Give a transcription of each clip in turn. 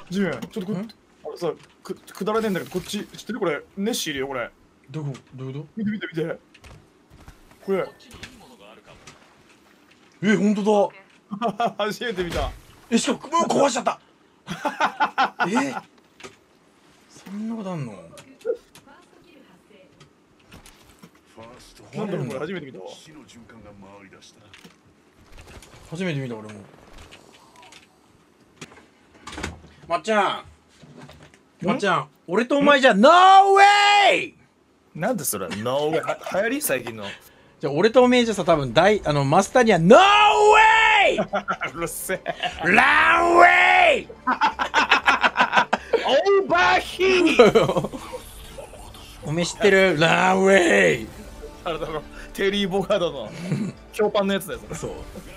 ジム、ちょっとあれさ、くだらねえんだけど、こっち、知ってるこれ、ネッシーいるよ、これ。 どこどういうこ見て見て見て。これ。 と？ほんとだ。 初めて見た。 しかももう壊しちゃった。そんなことあんの？ なんだろう、これ初めて見たわ。 初めて見た俺も。まっちゃん、俺とお前じゃノーウェイ。 なんでそれ、ノーウェイ、流行り最近の。 じゃあ俺とおめえじゃさ、多分マスターにはノーウェイ。 うるせえ。 ランウェイ。 オーバーヒーおめえ知ってる？ランウェイ。 あれだろ、テリー・ボガードの強パンのやつだよ、それ。 そう。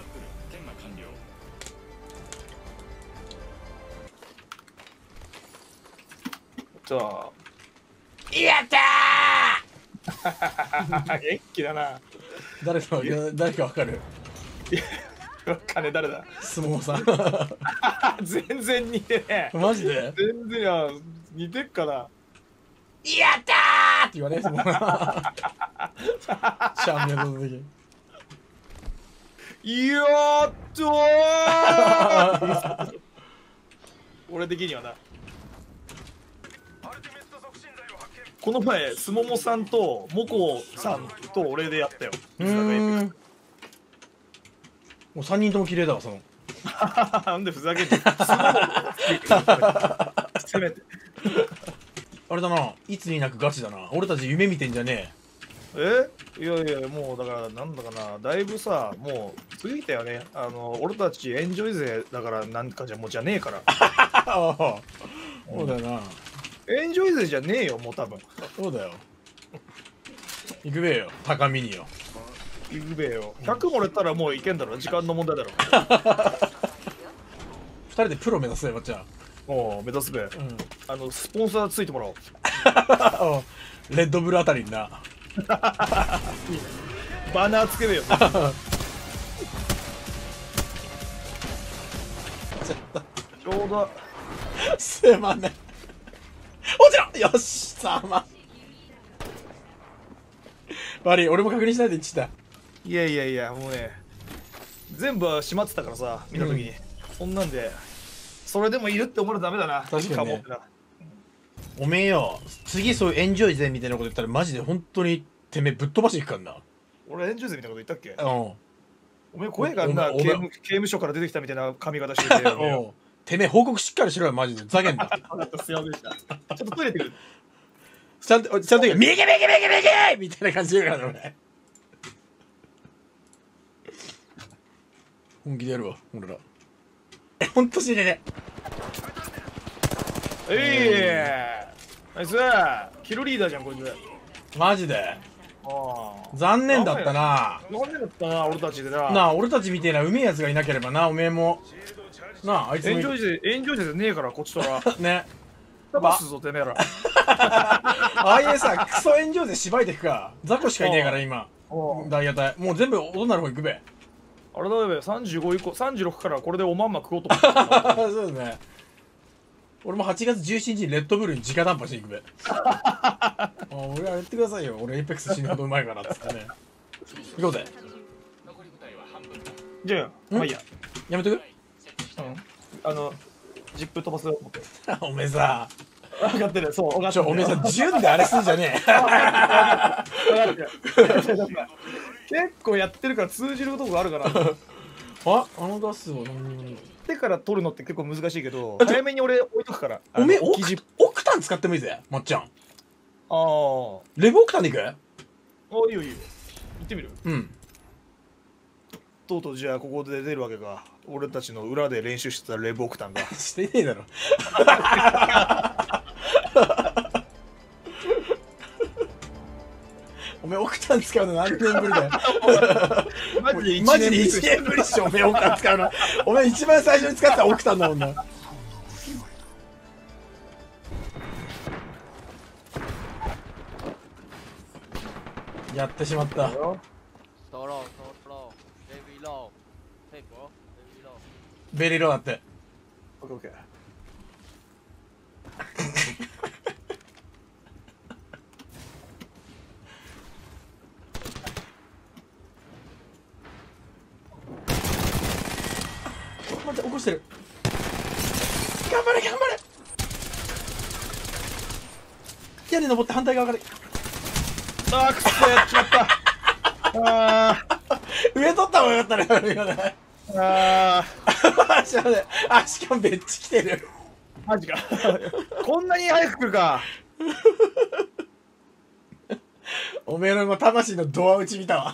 じゃあ。 やった元気だな。 誰かわかる？ 金誰だ。 相撲さん。 全然似てねえ。 マジで？ 全然や、似てっかな。 やったーって言われ相撲チャンピオンの時。 やっとー俺的にはな。この前すももさんともこさんと俺でやったよ。 もう3人とも綺麗だわ、その。 なんでふざけんの。せめて。 あれだな、いつになくガチだな。俺たち夢見てんじゃねいやいや、もうだからなんだかな、だいぶさ、もう過ぎたよね。俺たちエンジョイ勢だからなんかじゃもうじゃねえから。 え。そうだよな。 エンジョイ勢じゃねえよ、もう多分。 そうだよ。行くべえよ、高みによ。 行くべえよ。100もらったらもういけんだろ、時間の問題だろ。 2人でプロ目指すよ、まっちゃん。 もう目指すべ。スポンサーついてもらおう。 レッドブルあたりにな。 バナーつけべよ。ちょうど。 すまんね。もちろんよし、さま。悪い、俺も確認しないで言ってた。 いやいやいや、もうね、全部閉まってたからさ、見たときに。そんなんで、それでもいるって思うとダメだな。 確かにねかもってな。 おめえよ、次そういうエンジョイ勢みたいなこと言ったらマジで本当にてめえぶっ飛ばしていくからな。 俺エンジョイ勢みたいなこと言ったっけ？ うん。 おめえ怖えからな、 お前刑務所から出てきたみたいな髪型してて。 おうてめえ報告しっかりしろよ、マジで。ざけんな。 すいませんでした。ちょっとトイレ行ってくる。 ちゃんと言う、右みたいな感じで言うからね、俺。本気でやるわ、俺ら。ほんと死ねね。 ナイスキルリーダーじゃん、こいつ。 マジで。 あ残念だったな。 なんでだったな、俺たちでな。 なあ、俺たちみてえなうめえやつがいなければな、おめえも。なあ、あいつも。 エンジョイ勢ねえから、こっちとら。 ね。 バスぞ、てめえら。 ああいうさ、クソ炎上で縛いていくか。雑魚しかいねえから、今。ダイヤ隊。もう全部大人の方行くべ。 あれだよべ、35以降、36からこれでおまんま食おうと思ってた。 そうですね。俺も8月17日にレッドブルに直談判していくべ。俺はやってくださいよ。俺エイペックス死ぬほどうまいからっつってね。行こうぜ。 じゃあ、まあいいや。 やめとく？ ジップ飛ばすよ、思って。 おめえさ。 分かってる、そう、分かってる。 おめえさ、順であれすんじゃねえ。 結構やってるから通じるとこがあるから。 あのガスを何にも。 手から取るのって結構難しいけど、早めに俺置いとくから。 おめえオクタン使ってもいいぜ、まっちゃん。 ああ。 レブオクタンでいく？ いいよいいよ。行ってみる？ うん。 とうとうじゃあここで出るわけか。俺たちの裏で練習してたレブオクタンが。 してねえだろ。おめえオクタン使うの何年ぶりだよ。マジで1年ぶりっしょ、おめえオクタン使うの。おめえ一番最初に使ってたオクタンだもんな。やってしまった。ベリーローだって。 オッケーオッケー。 待って起こしてる。頑張れ頑張れ。屋根登って反対側から。 あーくそやっちまったあ上取った方がよかったね今ね。 ーあ足まで足がめっちゃ来てる。 ーマジかこんなに早く来るか。 おめえの今魂のドア打ち見たわ。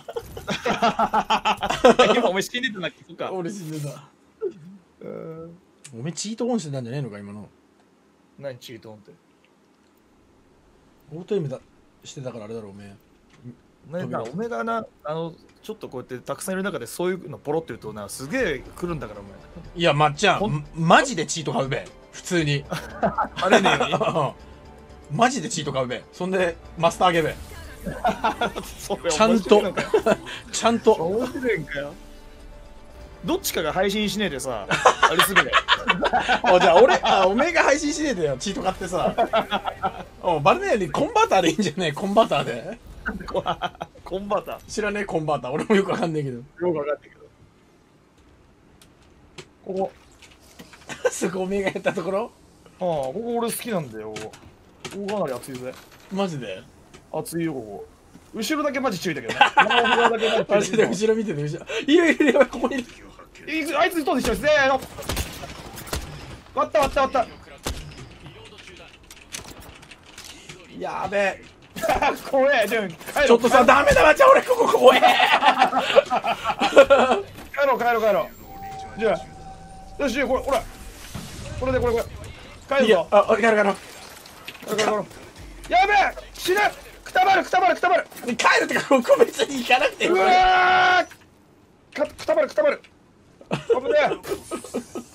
今お前死んでたんだっけ。そっか。 俺死んでた。おめえチートオンしてたんじゃねえのか今の。 何チートンってオートエムだしてたからあれだろおめえ。 お前がなちょっとこうやってたくさんいる中でそういうのポロって言うとなすげえ来るんだからお前。 いやまっちゃんマジでチート買うべ普通に。 あれねえよマジでチート買うべ。そんでマスターあげべ。 それちゃんとちゃんと面白いんかよ。どっちかが配信しねえでさあれするね。 じゃあおめえが配信しねえでよチート買ってさ。バレねえようにコンバーターでいいんじゃねえ。コンバーターでコンバータ知らねえコンバーター俺もよくわかんねえけど。 よく分かんないけどこそこおめえがやったところ。 こ俺好きなんだよ。ここかなり熱いぜ。 マジで熱いよここ。後ろだけマジ注意だけどね。後ろだけマジで後ろ見てて後ろいるいるいるここにいる。 あいつと一緒にせーの。割った割った割った。 やべえ。 怖え。ちちょっとさダメだわ。じゃあ俺ここ怖え。 帰ろう帰ろう帰ろう。じゃあよしこれほらこれでこれ帰るぞ。 帰る帰るやべえ死ぬ。くたばる帰るってかここ別に行かなくていい。 うわーくたばる危ねえ。